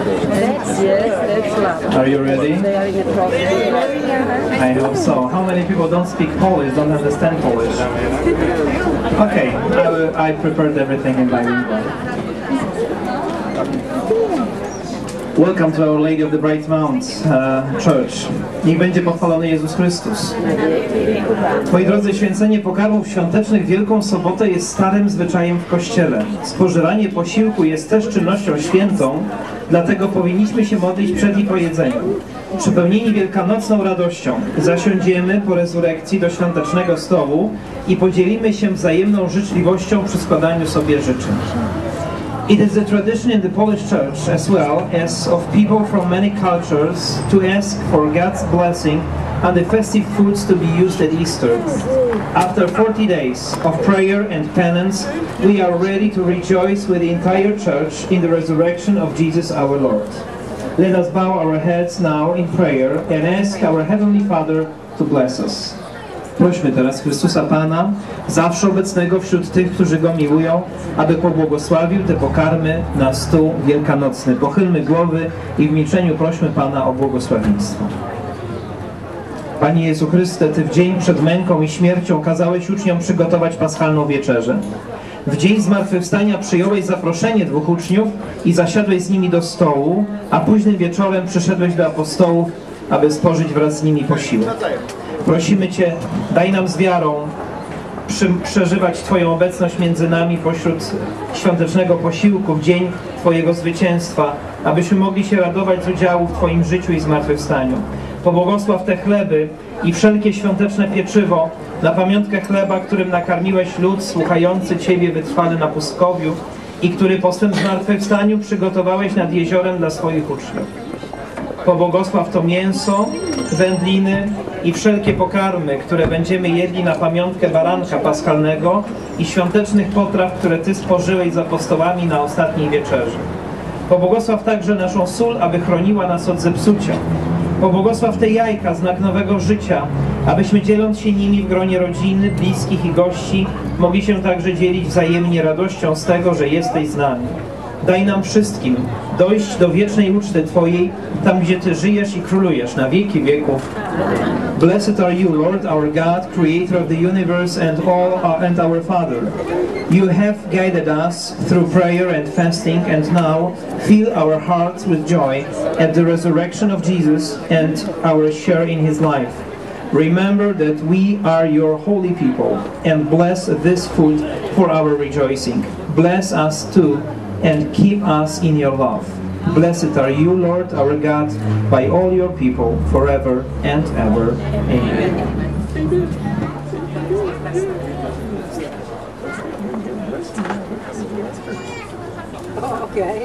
Are you ready? I hope so. How many people don't speak Polish, don't understand Polish? Okay, I prepared everything in bilingual. Welcome to Our Lady of the Bright Mount Church. Niech będzie pochwalony Jezus Chrystus. Moi drodzy, święcenie pokarmów świątecznych w Wielką Sobotę jest starym zwyczajem w Kościele. Spożywanie posiłku jest też czynnością świętą, dlatego powinniśmy się modlić przed i po jedzeniu. Przepełnieni wielkanocną radością zasiądziemy po rezurekcji do świątecznego stołu i podzielimy się wzajemną życzliwością przy składaniu sobie życzeń. It is a tradition in the Polish Church, as well as of people from many cultures, to ask for God's blessing on the festive foods to be used at Easter. After 40 days of prayer and penance, we are ready to rejoice with the entire Church in the resurrection of Jesus our Lord. Let us bow our heads now in prayer and ask our Heavenly Father to bless us. Prośmy teraz Chrystusa Pana, zawsze obecnego wśród tych, którzy Go miłują, aby pobłogosławił te pokarmy na stół wielkanocny. Pochylmy głowy i w milczeniu prośmy Pana o błogosławieństwo. Panie Jezu Chryste, Ty w dzień przed męką i śmiercią kazałeś uczniom przygotować paschalną wieczerzę. W dzień zmartwychwstania przyjąłeś zaproszenie 2 uczniów i zasiadłeś z nimi do stołu, a późnym wieczorem przyszedłeś do apostołów, aby spożyć wraz z nimi posiłek. Prosimy Cię, daj nam z wiarą przeżywać Twoją obecność między nami pośród świątecznego posiłku w dzień Twojego zwycięstwa, abyśmy mogli się radować z udziału w Twoim życiu i zmartwychwstaniu. Pobłogosław te chleby i wszelkie świąteczne pieczywo na pamiątkę chleba, którym nakarmiłeś lud słuchający Ciebie wytrwale na pustkowiu i który po swym zmartwychwstaniu przygotowałeś nad jeziorem dla swoich uczniów. Pobłogosław to mięso, wędliny i wszelkie pokarmy, które będziemy jedli na pamiątkę baranka paschalnego i świątecznych potraw, które Ty spożyłeś z apostołami na ostatniej wieczerzy. Pobłogosław także naszą sól, aby chroniła nas od zepsucia. Pobłogosław te jajka, znak nowego życia, abyśmy dzieląc się nimi w gronie rodziny, bliskich i gości, mogli się także dzielić wzajemnie radością z tego, że jesteś z nami. Daj nam wszystkim dojść do wiecznej uczty Twojej, tam gdzie Ty żyjesz i królujesz na wieki wieków. Blessed are you, Lord, our God, creator of the universe and our Father. You have guided us through prayer and fasting, and now fill our hearts with joy at the resurrection of Jesus and our share in His life. Remember that we are your holy people, and bless this food for our rejoicing. Bless us too, and keep us in your love. Blessed are you, Lord, our God, by all your people, forever and ever. Amen. Okay.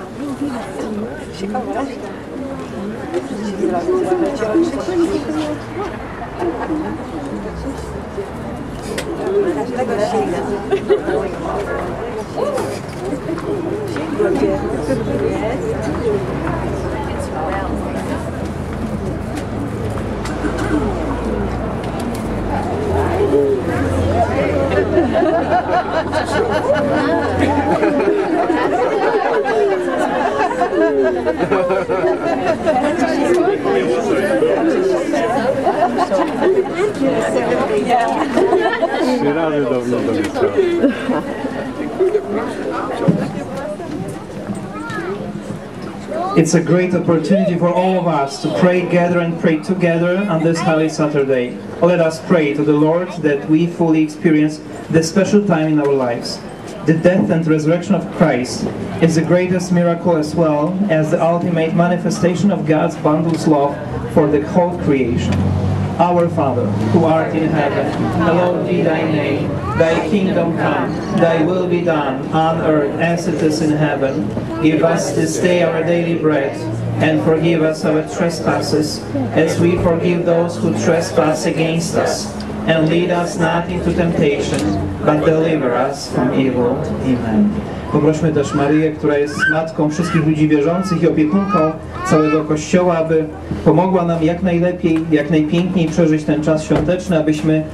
It's a great opportunity for all of us to pray, gather and pray together on this Holy Saturday. Let us pray to the Lord that we fully experience this special time in our lives. The death and resurrection of Christ is the greatest miracle as well as the ultimate manifestation of God's boundless love for the whole creation. Our Father, who art in heaven, hallowed be thy name. Thy kingdom come, thy will be done, on earth as it is in heaven. Give us this day our daily bread, and forgive us our trespasses, as we forgive those who trespass against us. And lead us not into temptation, but deliver us from evil. Amen. Poprośmy też Maryję, która jest matką wszystkich ludzi wierzących i opiekunką całego Kościoła, aby pomogła nam jak najlepiej, jak najpiękniej przeżyć ten czas świąteczny, abyśmy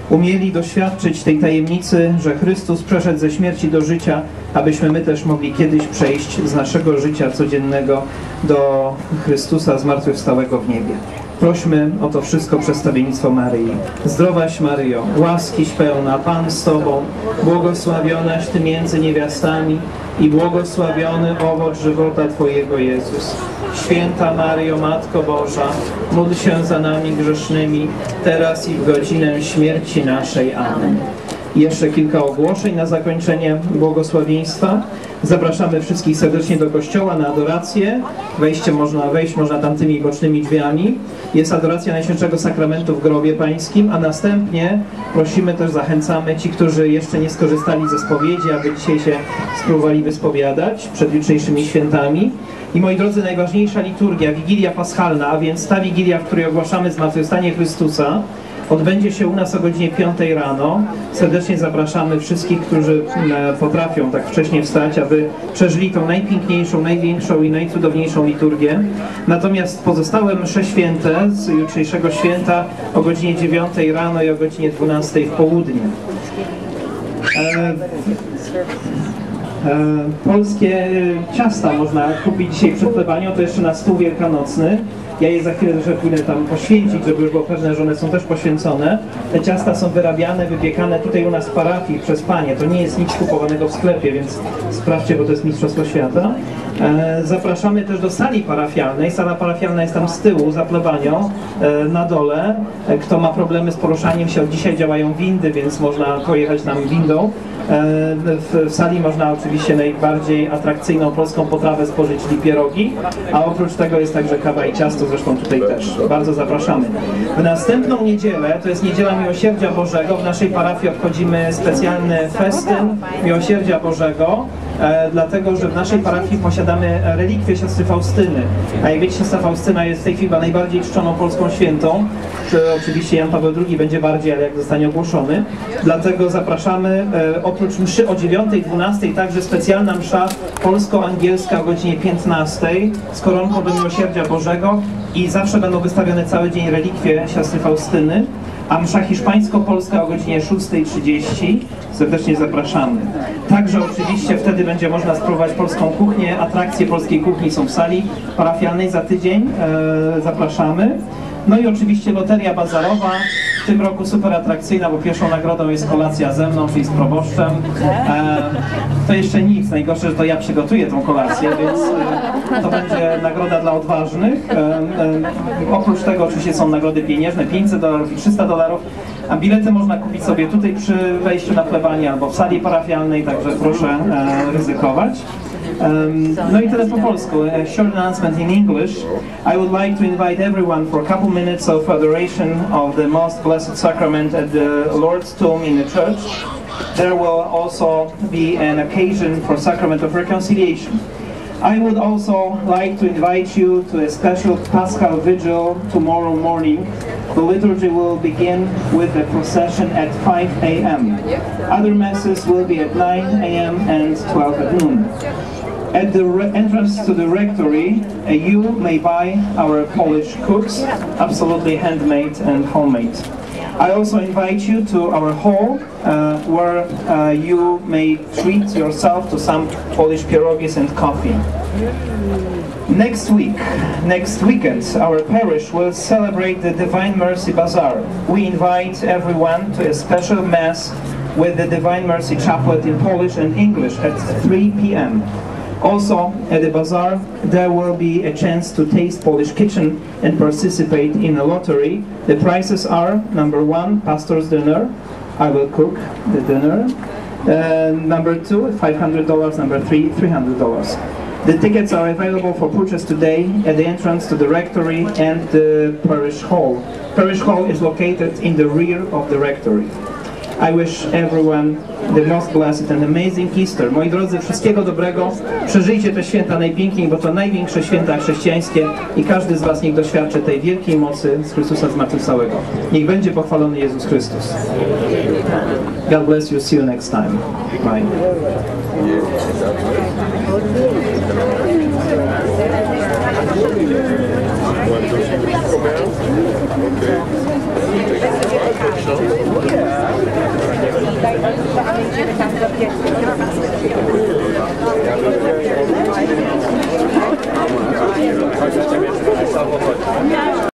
umieli doświadczyć tej tajemnicy, że Chrystus przeszedł ze śmierci do życia, abyśmy my też mogli kiedyś przejść z naszego życia codziennego do Chrystusa zmartwychwstałego w niebie. Prośmy o to wszystko przestawiennictwo Maryi. Zdrowaś Maryjo, łaskiś pełna, Pan z Tobą, błogosławionaś Ty między niewiastami i błogosławiony owoc żywota Twojego Jezus. Święta Maryjo, Matko Boża, módl się za nami grzesznymi, teraz i w godzinę śmierci naszej. Amen. I jeszcze kilka ogłoszeń na zakończenie błogosławieństwa. Zapraszamy wszystkich serdecznie do kościoła na adorację. Wejść można tamtymi bocznymi drzwiami. Jest adoracja Najświętszego Sakramentu w grobie pańskim, a następnie prosimy też, zachęcamy ci, którzy jeszcze nie skorzystali ze spowiedzi, aby dzisiaj się spróbowali wyspowiadać przed jutrzejszymi świętami. I moi drodzy, najważniejsza liturgia, Wigilia Paschalna, a więc ta Wigilia, w której ogłaszamy zmartwychwstanie Chrystusa, odbędzie się u nas o godzinie 5 rano. Serdecznie zapraszamy wszystkich, którzy potrafią tak wcześnie wstać, aby przeżyli tą najpiękniejszą, największą i najcudowniejszą liturgię. Natomiast pozostałe msze święte z jutrzejszego święta o godzinie 9 rano i o godzinie 12 w południe. Polskie ciasta można kupić dzisiaj przed plebanią, to jeszcze na stół wielkanocny. Ja je za chwilę też pójdę tam poświęcić, żeby już było pewne, że one są też poświęcone. Te ciasta są wyrabiane, wypiekane tutaj u nas w parafii przez panie. To nie jest nic kupowanego w sklepie, więc sprawdźcie, bo to jest Mistrzostwo Świata. Zapraszamy też do sali parafialnej. Sala parafialna jest tam z tyłu, za plebanią, na dole. Kto ma problemy z poruszaniem się, od dzisiaj działają windy, więc można pojechać tam windą. W sali można oczywiście najbardziej atrakcyjną polską potrawę spożyć, czyli pierogi, a oprócz tego jest także kawa i ciasto, zresztą tutaj też. Bardzo zapraszamy. W następną niedzielę, to jest Niedziela Miłosierdzia Bożego, w naszej parafii obchodzimy specjalny festyn Miłosierdzia Bożego, dlatego że w naszej parafii posiadamy relikwie siostry Faustyny. A jak wiecie, siostra Faustyna jest w tej chwili najbardziej czczoną polską świętą. Oczywiście Jan Paweł II będzie bardziej, ale jak zostanie ogłoszony. Dlatego zapraszamy, oprócz mszy o 9:12, także specjalna msza polsko-angielska o godzinie 15 z koronką do Miłosierdzia Bożego i zawsze będą wystawione cały dzień relikwie siostry Faustyny. A msza hiszpańsko-polska o godzinie 6:30. Serdecznie zapraszamy. Także oczywiście wtedy będzie można spróbować polską kuchnię. Atrakcje polskiej kuchni są w sali parafialnej za tydzień. Zapraszamy. No i oczywiście loteria bazarowa. W tym roku super atrakcyjna, bo pierwszą nagrodą jest kolacja ze mną, czyli z proboszczem. To jeszcze nic, najgorsze, że to ja przygotuję tą kolację, więc to będzie nagroda dla odważnych. Oprócz tego oczywiście są nagrody pieniężne, $500 i $300, a bilety można kupić sobie tutaj przy wejściu na plebanię albo w sali parafialnej, także proszę ryzykować. No i tyle po polsku. A short announcement in English. I would like to invite everyone for a couple minutes of adoration of the Most Blessed Sacrament at the Lord's Tomb in the church. There will also be an occasion for Sacrament of Reconciliation. I would also like to invite you to a special Paschal Vigil tomorrow morning. The liturgy will begin with the procession at 5 a.m. Other masses will be at 9 a.m. and 12 at noon. At the entrance to the rectory, you may buy our Polish cooks, absolutely handmade and homemade. I also invite you to our hall, where you may treat yourself to some Polish pierogis and coffee. Next weekend, our parish will celebrate the Divine Mercy Bazaar. We invite everyone to a special Mass with the Divine Mercy Chaplet in Polish and English at 3 p.m. Also, at the bazaar, there will be a chance to taste Polish kitchen and participate in a lottery. The prizes are: number 1, pastor's dinner. I will cook the dinner. Number 2, $500. Number 3, $300. The tickets are available for purchase today at the entrance to the rectory and the parish hall. Parish hall is located in the rear of the rectory. I wish everyone the most blessed and amazing Easter. Moi drodzy, wszystkiego dobrego. Przeżyjcie te święta najpiękniej, bo to największe święta chrześcijańskie i każdy z was niech doświadczy tej wielkiej mocy z Chrystusa zmartwychwstałego. Niech będzie pochwalony Jezus Chrystus. God bless you. See you next time. Bye. Okay. samochodzie.